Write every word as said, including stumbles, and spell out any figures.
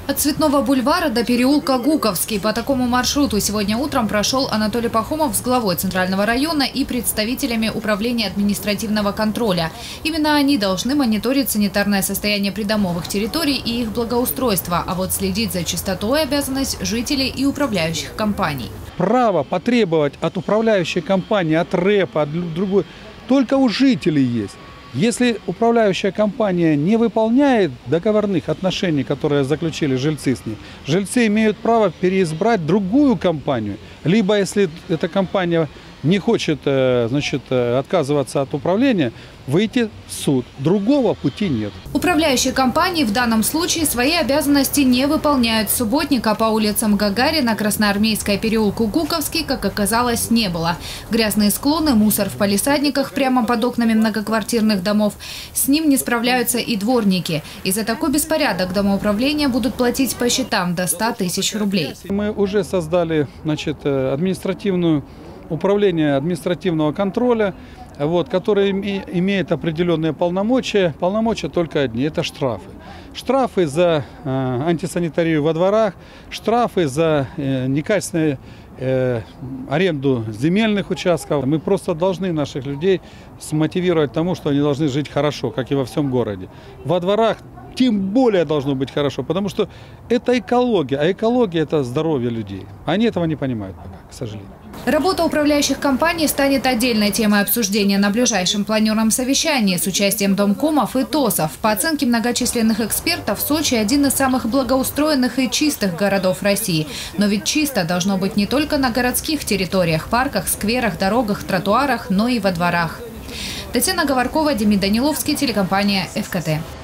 От Цветного бульвара до переулка Гуковский. По такому маршруту сегодня утром прошел Анатолий Пахомов с главой Центрального района и представителями Управления административного контроля. Именно они должны мониторить санитарное состояние придомовых территорий и их благоустройство, а вот следить за чистотой обязанность жителей и управляющих компаний. Право потребовать от управляющей компании, от рэпа, от другой, только у жителей есть. Если управляющая компания не выполняет договорных отношений, которые заключили жильцы с ней, жильцы имеют право переизбрать другую компанию. Либо, если эта компания не хочет, значит, отказываться от управления, выйти в суд. Другого пути нет. Управляющие компании в данном случае свои обязанности не выполняют. Субботника по улицам Гагарина, Красноармейская, переулку Гуковский, как оказалось, не было. Грязные склоны, мусор в палисадниках прямо под окнами многоквартирных домов. С ним не справляются и дворники. И за такой беспорядок домоуправления будут платить по счетам до ста тысяч рублей. Мы уже создали, значит, административную управление административного контроля, вот, которое имеет определенные полномочия. Полномочия только одни – это штрафы. Штрафы за э, антисанитарию во дворах, штрафы за э, некачественную э, аренду земельных участков. Мы просто должны наших людей смотивировать к тому, что они должны жить хорошо, как и во всем городе. Во дворах тем более должно быть хорошо, потому что это экология, а экология – это здоровье людей. Они этого не понимают пока, к сожалению. Работа управляющих компаний станет отдельной темой обсуждения на ближайшем планерном совещании с участием домкомов и ТОСов. По оценке многочисленных экспертов, Сочи – один из самых благоустроенных и чистых городов России. Но ведь чисто должно быть не только на городских территориях, парках, скверах, дорогах, тротуарах, но и во дворах. Татьяна Говоркова, Демид Даниловский, телекомпания ФКТ.